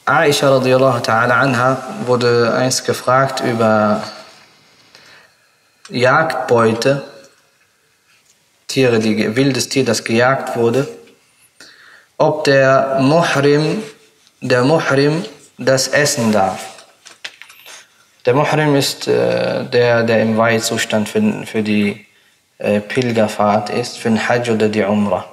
Aisha radiallahu ta'ala anha wurde einst gefragt über Jagdbeute, Tiere, wildes Tier, das gejagt wurde, ob der Muhrim das essen darf. Der Muhrim ist der im Weihzustand für die Pilgerfahrt ist, für den Hajj oder die Umrah.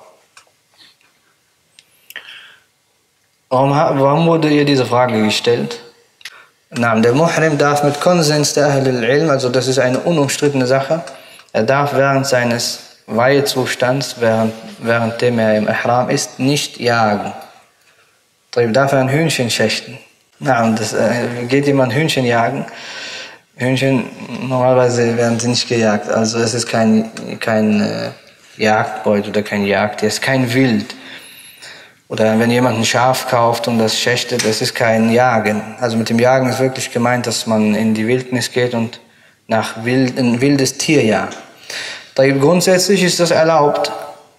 Warum wurde ihr diese Frage gestellt? Der Muhrim darf mit Konsens der Ahl al-Ilm, also das ist eine unumstrittene Sache, er darf während seines Weihezustands, währenddem er im Ihram ist, nicht jagen. Darf er ein Hühnchen schächten? Geht jemand Hühnchen jagen? Hühnchen, normalerweise werden sie nicht gejagt, also es ist kein Jagdbeut oder kein Jagdtier, es ist kein Wild. Oder wenn jemand ein Schaf kauft und das schächtet, das ist kein Jagen. Also mit dem Jagen ist wirklich gemeint, dass man in die Wildnis geht und nach ein wildes Tier jagt. Grundsätzlich ist das erlaubt.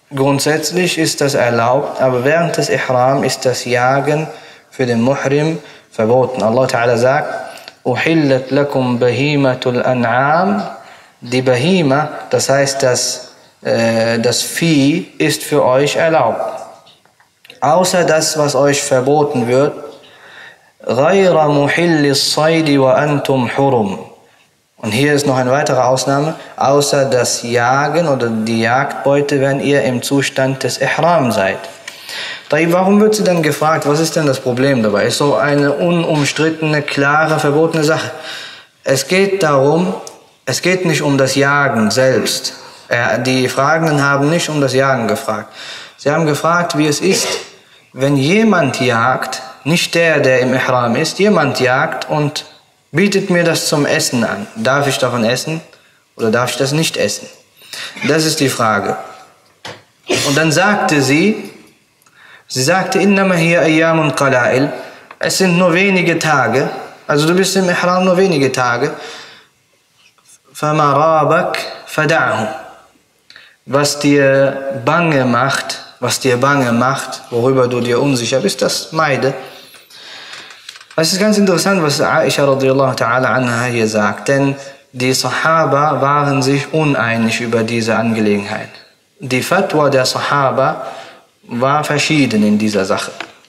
Aber während des Ihram ist das Jagen für den Muhrim verboten. Allah Ta'ala sagt, Uhillat lakum bahimatul an'am. Die Bahima, das heißt, das Vieh ist für euch erlaubt. Außer das, was euch verboten wird, غَيْرَ مُحِلِّ الصَّيْدِ وَأَنْتُمْ حُرُمٌ. Und hier ist noch eine weitere Ausnahme, außer das Jagen oder die Jagdbeute, wenn ihr im Zustand des Ihram seid. Warum wird sie dann gefragt, was ist denn das Problem dabei? Ist so eine unumstrittene, klare, verbotene Sache. Es geht nicht um das Jagen selbst. Die Fragenden haben nicht um das Jagen gefragt. Sie haben gefragt, wie es ist, wenn jemand jagt, nicht der im Ihram ist, jemand jagt und bietet mir das zum Essen an. Darf ich davon essen oder darf ich das nicht essen? Das ist die Frage. Und dann sagte sie innama hiya ayyamun qala'il, es sind nur wenige Tage, also du bist im Ihram nur wenige Tage. Fama rabak fada'hu. Was dir bange macht, worüber du dir unsicher bist, das meide. Es ist ganz interessant, was Aisha radiallahu ta'ala anha hier sagt, denn die Sahaba waren sich uneinig über diese Angelegenheit. Die Fatwa der Sahaba war verschieden in dieser Sache.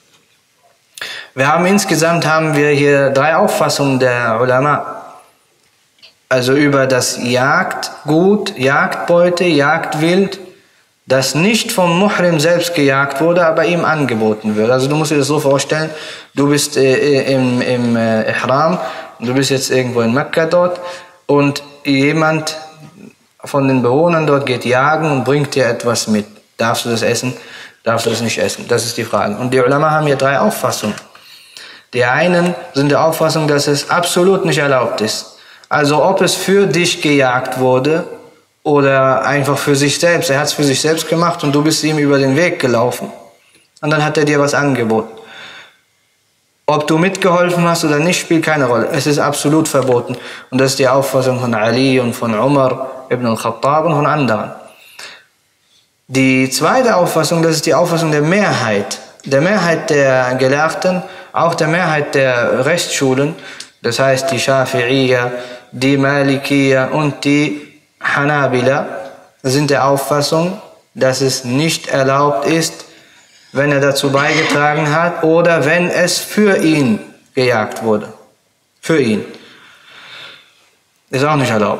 Insgesamt haben wir hier 3 Auffassungen der Ulama. Also über das Jagdgut, Jagdbeute, Jagdwild, das nicht vom Muhrim selbst gejagt wurde, aber ihm angeboten wird. Also du musst dir das so vorstellen, du bist im Ihram, du bist jetzt irgendwo in Mekka dort und jemand von den Bewohnern dort geht jagen und bringt dir etwas mit. Darfst du das essen? Darfst du das nicht essen? Das ist die Frage. Und die Ulama haben hier 3 Auffassungen. Die einen sind der Auffassung, dass es absolut nicht erlaubt ist. Also ob es für dich gejagt wurde oder einfach für sich selbst. Er hat es für sich selbst gemacht und du bist ihm über den Weg gelaufen. Und dann hat er dir was angeboten. Ob du mitgeholfen hast oder nicht, spielt keine Rolle. Es ist absolut verboten. Und das ist die Auffassung von Ali und von Umar ibn al-Khattab und von anderen. Die zweite Auffassung, das ist die Auffassung der Mehrheit der Gelehrten, auch der Mehrheit der Rechtsschulen, das heißt die Schafi'iyya, die Malikiyya und die Hanabila sind der Auffassung, dass es nicht erlaubt ist, wenn er dazu beigetragen hat oder wenn es für ihn gejagt wurde. Für ihn. Ist auch nicht erlaubt.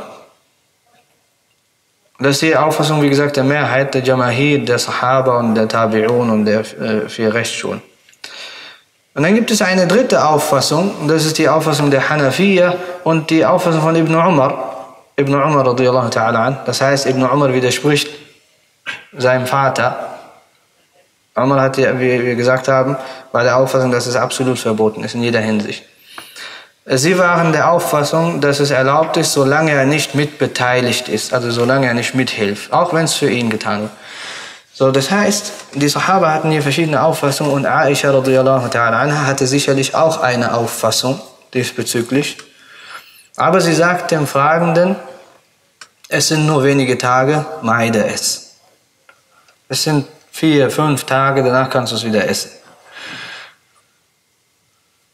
Das ist die Auffassung, wie gesagt, der Mehrheit der Jamahir, der Sahaba und der Tabi'un und der 4 Rechtsschulen. Und dann gibt es eine dritte Auffassung, und das ist die Auffassung der Hanafiyya und die Auffassung von Ibn Umar. Ibn Umar radiallahu ta'ala an. Das heißt, Ibn Umar widerspricht seinem Vater. Umar hat, wie wir gesagt haben, war der Auffassung, dass es absolut verboten ist in jeder Hinsicht. Sie waren der Auffassung, dass es erlaubt ist, solange er nicht mitbeteiligt ist, also solange er nicht mithilft, auch wenn es für ihn getan wird. So, das heißt, die Sahaba hatten hier verschiedene Auffassungen und Aisha radiallahu ta'ala anha hatte sicherlich auch eine Auffassung diesbezüglich. Aber sie sagt dem Fragenden, es sind nur wenige Tage, meide es. Es sind 4, 5 Tage, danach kannst du es wieder essen.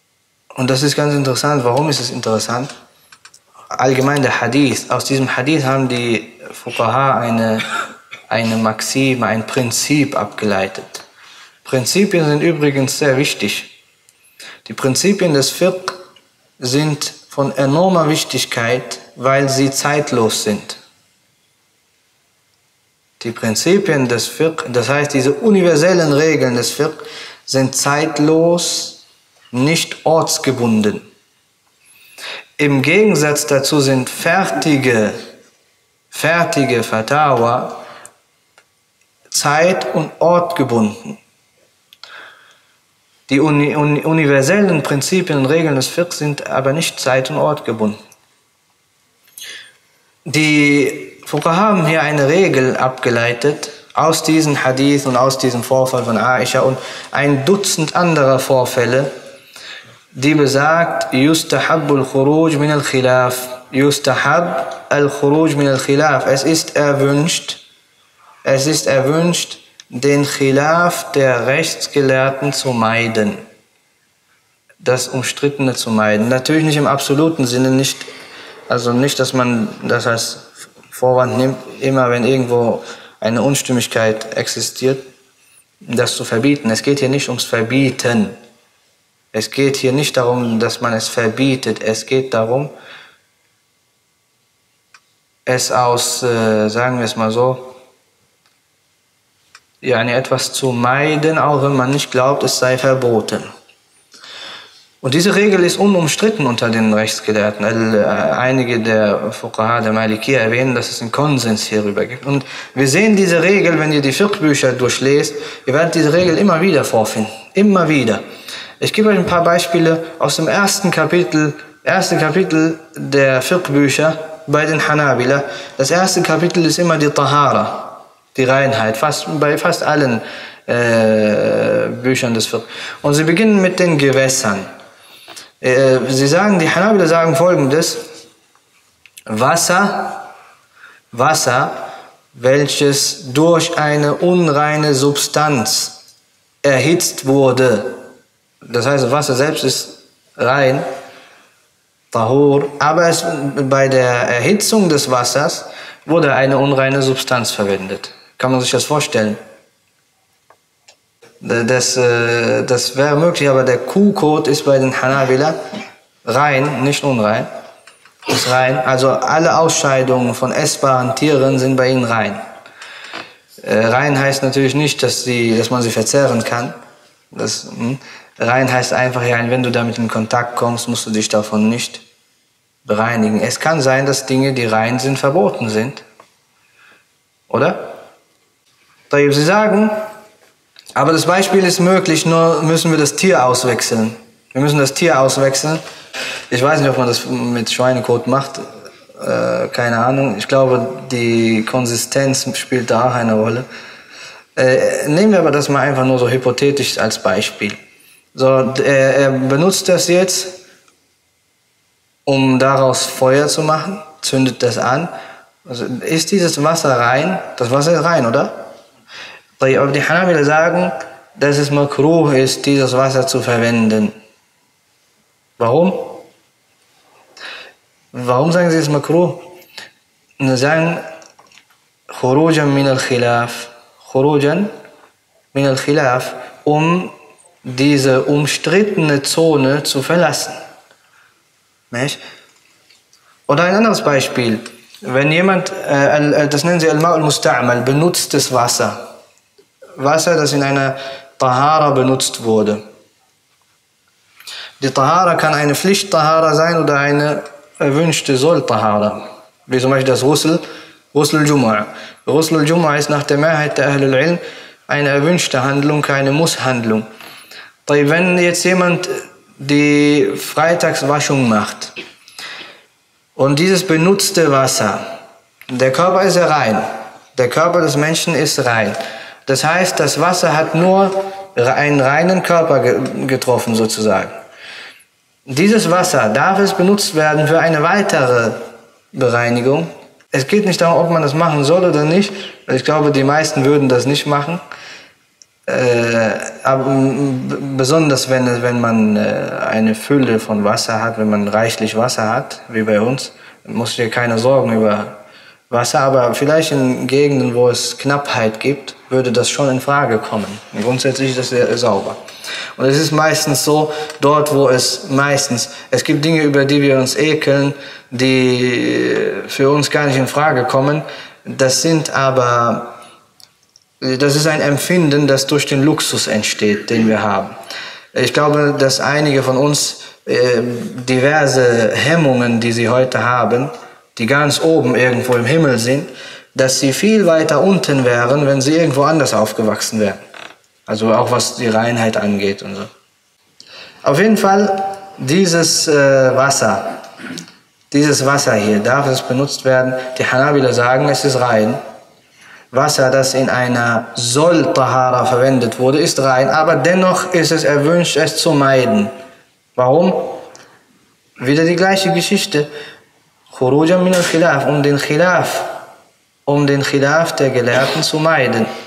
Und das ist ganz interessant. Warum ist es interessant? Allgemein der Hadith. Aus diesem Hadith haben die Fuqaha eine Maxime, ein Prinzip abgeleitet. Prinzipien sind übrigens sehr wichtig. Die Prinzipien des Fiqh sind von enormer Wichtigkeit, weil sie zeitlos sind. Die Prinzipien des Fiqh, das heißt diese universellen Regeln des Fiqh, sind zeitlos, nicht ortsgebunden. Im Gegensatz dazu sind fertige Fatawa zeit- und ortgebunden. Die universellen Prinzipien und Regeln des Fiqh sind aber nicht zeit- und ortgebunden. Die Fuqaha haben hier eine Regel abgeleitet aus diesem Hadith und aus diesem Vorfall von Aisha und ein Dutzend anderer Vorfälle, die besagt, Yustahab al-Khuruj min al-Khilaf. Yustahab al-Khuruj min al-Khilaf. Es ist erwünscht, den Khilaf der Rechtsgelehrten zu meiden. Das Umstrittene zu meiden. Natürlich nicht im absoluten Sinne, nicht, dass man das als Vorwand nimmt, immer wenn irgendwo eine Unstimmigkeit existiert, das zu verbieten. Es geht hier nicht ums Verbieten. Es geht hier nicht darum, dass man es verbietet. Es geht darum, es aus, sagen wir es mal so, etwas zu meiden, auch wenn man nicht glaubt, es sei verboten. Und diese Regel ist unumstritten unter den Rechtsgelehrten. Einige der Fuqaha, der Malikiyya, erwähnen, dass es einen Konsens hierüber gibt. Und wir sehen diese Regel, wenn ihr die Fiqh-Bücher durchlest, ihr werdet diese Regel immer wieder vorfinden. Immer wieder. Ich gebe euch ein paar Beispiele aus dem erste Kapitel der Fiqh-Bücher bei den Hanabila. Das erste Kapitel ist immer die Tahara. Die Reinheit, bei fast allen Büchern des Fiqh. Und sie beginnen mit den Gewässern. Die Hanabila sagen Folgendes: Wasser, welches durch eine unreine Substanz erhitzt wurde. Das heißt, Wasser selbst ist rein, Tahur, aber bei der Erhitzung des Wassers wurde eine unreine Substanz verwendet. Kann man sich das vorstellen? Das wäre möglich, aber der Kuhkot ist bei den Hanabila rein, nicht unrein. Ist rein. Also alle Ausscheidungen von essbaren Tieren sind bei ihnen rein. Rein heißt natürlich nicht, dass man sie verzehren kann. Rein heißt einfach, wenn du damit in Kontakt kommst, musst du dich davon nicht bereinigen. Es kann sein, dass Dinge, die rein sind, verboten sind. Oder? Sie sagen, aber das Beispiel ist möglich, nur müssen wir das Tier auswechseln. Wir müssen das Tier auswechseln. Ich weiß nicht, ob man das mit Schweinekot macht. Keine Ahnung. Ich glaube, die Konsistenz spielt da auch eine Rolle. Nehmen wir aber das mal einfach nur so hypothetisch als Beispiel. So, er benutzt das jetzt, um daraus Feuer zu machen, zündet das an. Also ist dieses Wasser rein? Das Wasser ist rein, oder? Aber die Hanabila sagen, dass es makruh ist, dieses Wasser zu verwenden. Warum? Warum sagen sie es makruh? Sie sagen, Khurujan min al-Khilaf. Khurujan min al-Khilaf, um diese umstrittene Zone zu verlassen. Nicht? Oder ein anderes Beispiel. Wenn jemand, das nennen sie al-Ma' al-Musta'mal, benutztes Wasser. Wasser, das in einer Tahara benutzt wurde. Die Tahara kann eine Pflicht-Tahara sein oder eine erwünschte Soll-Tahara. Wie zum Beispiel das Ghusl al-Jumu'ah. Ghusl al-Jumu'ah ist nach der Mehrheit der Ahlul Ilm eine erwünschte Handlung, keine Muss-Handlung. Wenn jetzt jemand die Freitagswaschung macht und dieses benutzte Wasser, der Körper ist ja rein, der Körper des Menschen ist rein. Das heißt, das Wasser hat nur einen reinen Körper getroffen sozusagen. Dieses Wasser, darf es benutzt werden für eine weitere Bereinigung? Es geht nicht darum, ob man das machen soll oder nicht. Ich glaube, die meisten würden das nicht machen. besonders wenn man eine Fülle von Wasser hat, wenn man reichlich Wasser hat, wie bei uns, muss dir keine Sorgen über Wasser, aber vielleicht in Gegenden, wo es Knappheit gibt, würde das schon in Frage kommen. Grundsätzlich ist das sehr sauber. Und es ist meistens so, dort wo es gibt Dinge, über die wir uns ekeln, die für uns gar nicht in Frage kommen. Das ist ein Empfinden, das durch den Luxus entsteht, den wir haben. Ich glaube, dass einige von uns diverse Hemmungen, die sie heute haben, die ganz oben irgendwo im Himmel sind, dass sie viel weiter unten wären, wenn sie irgendwo anders aufgewachsen wären. Also auch was die Reinheit angeht und so. Auf jeden Fall, dieses Wasser hier, darf es benutzt werden? Die Hanabila sagen, es ist rein. Wasser, das in einer Sol-Tahara verwendet wurde, ist rein, aber dennoch ist es erwünscht, es zu meiden. Warum? Wieder die gleiche Geschichte. Khurujan min al-Khilaf, um den Khilaf der Gelehrten zu meiden.